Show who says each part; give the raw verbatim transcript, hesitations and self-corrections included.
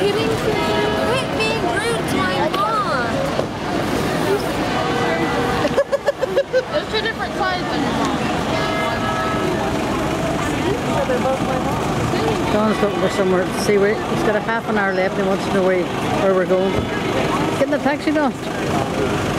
Speaker 1: kidding me? Quit being rude to my mom. There's two different sides of your mom. They're both my mom.
Speaker 2: John's looking for somewhere to see where he's got a half an hour left and he wants to know where, where we're going. Get in the taxi, Don.